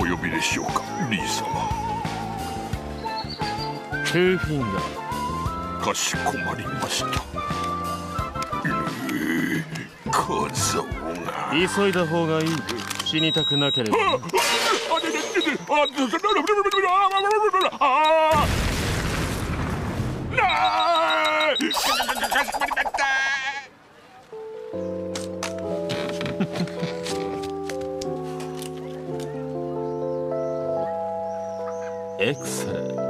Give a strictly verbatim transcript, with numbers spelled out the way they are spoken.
呼びでしょうか、リー様。 トゥーフィンガー。 かしこまりました。えー、小僧が急いだ方がいい。死にたくなければ。エクセレント。